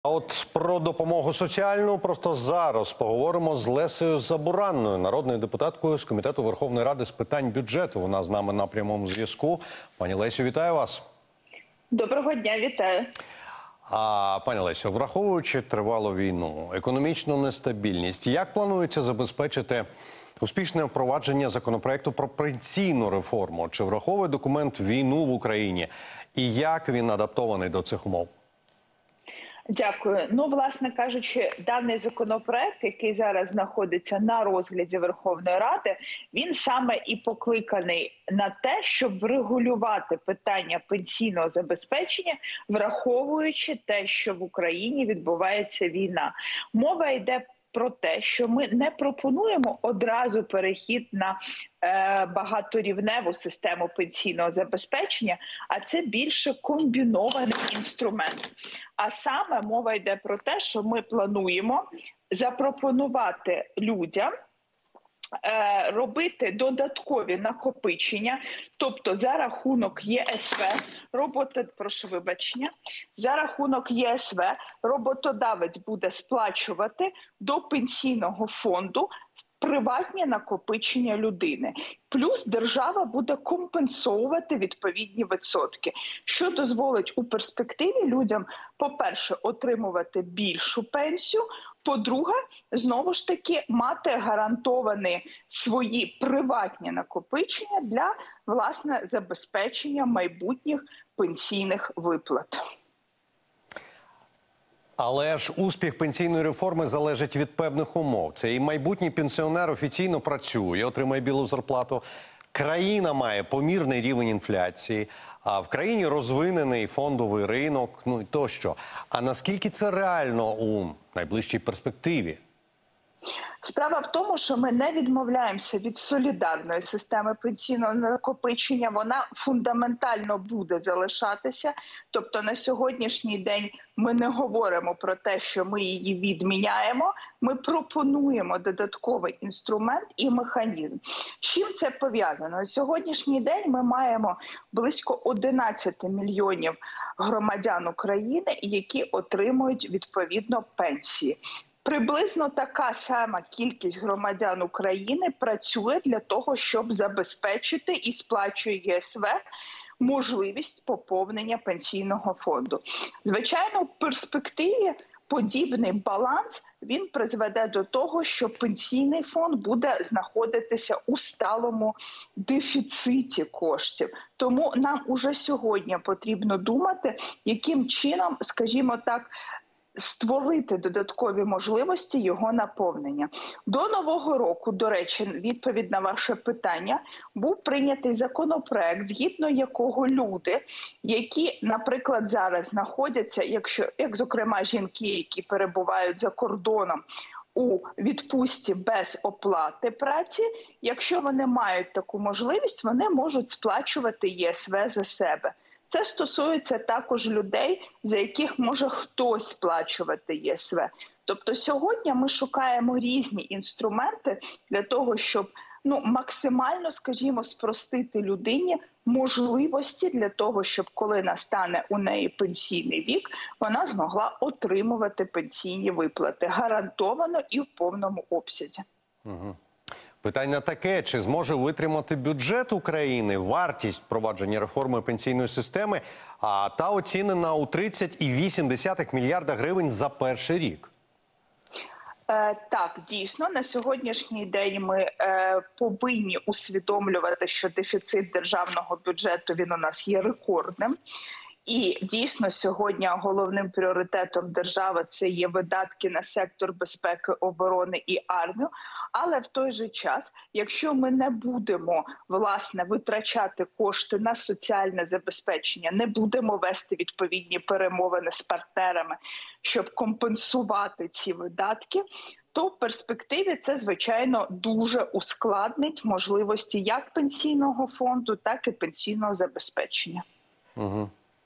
А от про допомогу соціальну просто зараз поговоримо з Лесею Забуранною, народною депутаткою з Комітету Верховної Ради з питань бюджету. Вона з нами на прямому зв'язку. Пані Лесю, вітаю вас. Доброго дня, вітаю. Пані Лесю, враховуючи тривалу війну, економічну нестабільність, як планується забезпечити успішне впровадження законопроекту про пенсійну реформу? Чи враховує документ війну в Україні? І як він адаптований до цих умов? Дякую. Власне кажучи, даний законопроект, який зараз знаходиться на розгляді Верховної Ради, він саме і покликаний на те, щоб врегулювати питання пенсійного забезпечення, враховуючи те, що в Україні відбувається війна. Мова йде про те, що ми не пропонуємо одразу перехід на багаторівневу систему пенсійного забезпечення, а це більше комбінований інструмент. А саме мова йде про те, що ми плануємо запропонувати людям робити додаткові накопичення, тобто за рахунок ЄСВ, за рахунок ЄСВ роботодавець буде сплачувати до пенсійного фонду приватні накопичення людини. Плюс держава буде компенсовувати відповідні відсотки, що дозволить у перспективі людям, по-перше, отримувати більшу пенсію, по-друге, знову ж таки, мати гарантовані свої приватні накопичення для, власне, забезпечення майбутніх пенсійних виплат. Але ж успіх пенсійної реформи залежить від певних умов. Це і майбутній пенсіонер офіційно працює, отримає білу зарплату. Країна має помірний рівень інфляції, а в країні розвинений фондовий ринок, і тощо. А наскільки це реально у найближчій перспективі? Справа в тому, що ми не відмовляємося від солідарної системи пенсійного накопичення. Вона фундаментально буде залишатися. Тобто на сьогоднішній день ми не говоримо про те, що ми її відміняємо. Ми пропонуємо додатковий інструмент і механізм. З чим це пов'язано? На сьогоднішній день ми маємо близько 11 мільйонів громадян України, які отримують відповідно пенсії. Приблизно така сама кількість громадян України працює для того, щоб забезпечити і сплачує ЄСВ можливість поповнення пенсійного фонду. Звичайно, в перспективі подібний баланс, він призведе до того, що пенсійний фонд буде знаходитися у сталому дефіциті коштів. Тому нам уже сьогодні потрібно думати, яким чином, скажімо так, створити додаткові можливості його наповнення. До Нового року, до речі, відповідь на ваше питання, був прийнятий законопроект, згідно якого люди, які, наприклад, зараз знаходяться, як зокрема жінки, які перебувають за кордоном, у відпустці без оплати праці, якщо вони мають таку можливість, вони можуть сплачувати ЄСВ за себе. Це стосується також людей, за яких може хтось сплачувати ЄСВ. Тобто сьогодні ми шукаємо різні інструменти для того, щоб максимально, скажімо, спростити людині можливості для того, щоб коли настане у неї пенсійний вік, вона змогла отримувати пенсійні виплати гарантовано і в повному обсязі. Угу. Питання таке, чи зможе витримати бюджет України вартість впровадження реформи пенсійної системи, та оцінена у 30,8 мільярда гривень за перший рік? Так, дійсно, на сьогоднішній день ми повинні усвідомлювати, що дефіцит державного бюджету, він у нас є рекордним. І дійсно сьогодні головним пріоритетом держави це є видатки на сектор безпеки, оборони і армію. Але в той же час, якщо ми не будемо, власне, витрачати кошти на соціальне забезпечення, не будемо вести відповідні перемовини з партнерами, щоб компенсувати ці видатки, то в перспективі це, звичайно, дуже ускладнить можливості як пенсійного фонду, так і пенсійного забезпечення. Угу.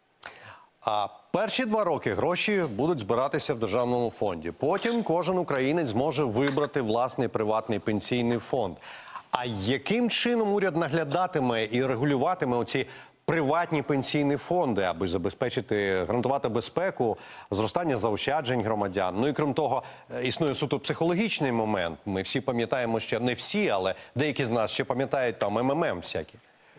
А перші 2 роки гроші будуть збиратися в державному фонді. Потім кожен українець зможе вибрати власний приватний пенсійний фонд. А яким чином уряд наглядатиме і регулюватиме оці приватні пенсійні фонди, аби забезпечити, гарантувати безпеку, зростання заощаджень громадян. Ну і крім того, існує суто психологічний момент. Ми всі пам'ятаємо, ще не всі, але деякі з нас ще пам'ятають там МММ всякі.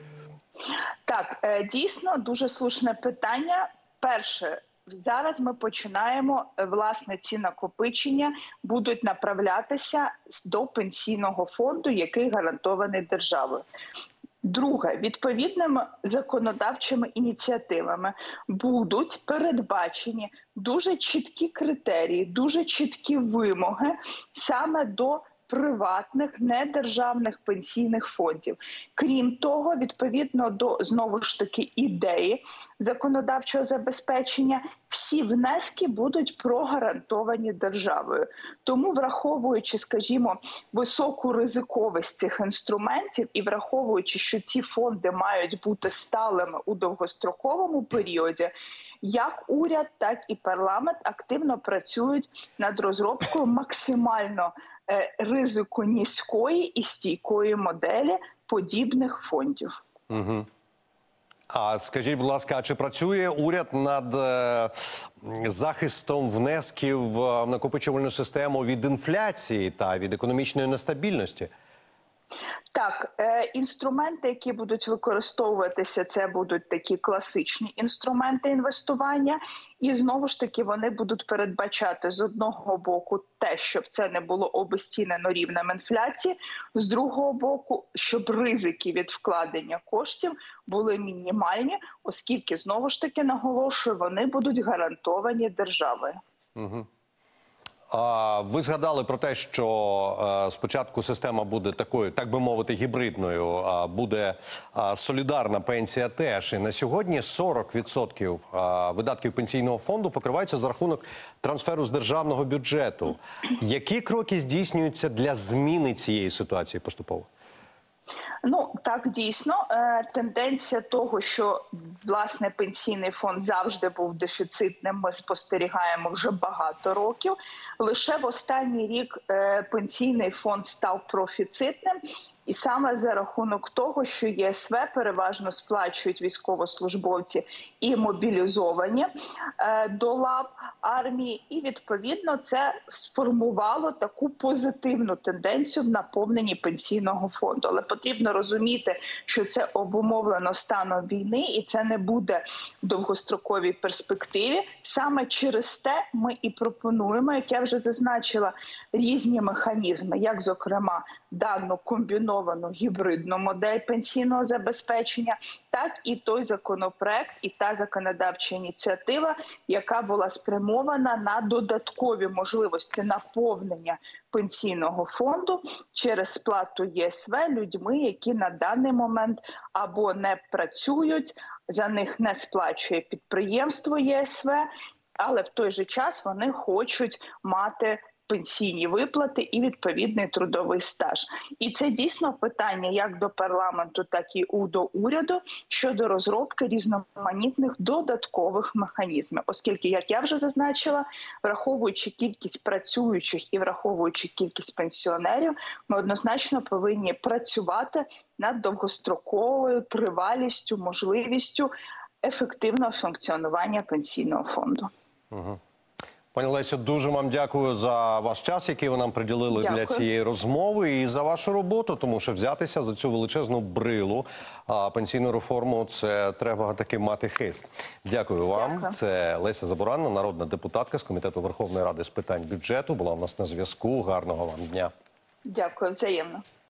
Так, дійсно, дуже слушне питання. Перше, зараз ми починаємо, власне, ці накопичення будуть направлятися до пенсійного фонду, який гарантований державою. Друге, відповідними законодавчими ініціативами будуть передбачені дуже чіткі критерії, дуже чіткі вимоги саме до приватних недержавних пенсійних фондів. Крім того, відповідно до, знову ж таки, ідеї законодавчого забезпечення, всі внески будуть прогарантовані державою. Тому, враховуючи, скажімо, високу ризиковість цих інструментів і враховуючи, що ці фонди мають бути сталими у довгостроковому періоді, як уряд, так і парламент активно працюють над розробкою максимально ризику низької і стійкої моделі подібних фондів. Угу. А скажіть, будь ласка, а чи працює уряд над захистом внесків в накопичувальну систему від інфляції та від економічної нестабільності? Так, інструменти, які будуть використовуватися, це будуть такі класичні інструменти інвестування. І знову ж таки вони будуть передбачати з одного боку те, щоб це не було обезцінено рівнем інфляції, з другого боку, щоб ризики від вкладення коштів були мінімальні, оскільки, знову ж таки, наголошую, вони будуть гарантовані державою. Угу. Ви згадали про те, що спочатку система буде такою, так би мовити, гібридною, буде солідарна пенсія теж. І на сьогодні 40% видатків пенсійного фонду покриваються за рахунок трансферу з державного бюджету. Які кроки здійснюються для зміни цієї ситуації поступово? Ну, так, дійсно, тенденція того, що, власне, пенсійний фонд завжди був дефіцитним, ми спостерігаємо вже багато років. Лише в останній рік пенсійний фонд став профіцитним. І саме за рахунок того, що ЄСВ переважно сплачують військовослужбовці і мобілізовані до лав армії, і відповідно це сформувало таку позитивну тенденцію в наповненні пенсійного фонду. Але потрібно розуміти, що це обумовлено станом війни і це не буде в довгостроковій перспективі. Саме через те ми і пропонуємо, як я вже зазначила, різні механізми, як, зокрема, дану комбіновану гібридну модель пенсійного забезпечення, так і той законопроект, і та законодавча ініціатива, яка була спрямована на додаткові можливості наповнення пенсійного фонду через сплату ЄСВ людьми, які на даний момент або не працюють, за них не сплачує підприємство ЄСВ, але в той же час вони хочуть мати пенсійні виплати і відповідний трудовий стаж. І це дійсно питання як до парламенту, так і до уряду щодо розробки різноманітних додаткових механізмів. Оскільки, як я вже зазначила, враховуючи кількість працюючих і враховуючи кількість пенсіонерів, ми однозначно повинні працювати над довгостроковою тривалістю, можливістю ефективного функціонування пенсійного фонду. Угу. Пані Лесю, дуже вам дякую за ваш час, який ви нам приділили для цієї розмови, і за вашу роботу, тому що взятися за цю величезну брилу пенсійну реформу, це треба таки мати хист. Дякую вам. Дякую. Це Леся Забуранна, народна депутатка з Комітету Верховної Ради з питань бюджету. Була у нас на зв'язку. Гарного вам дня. Дякую, взаємно.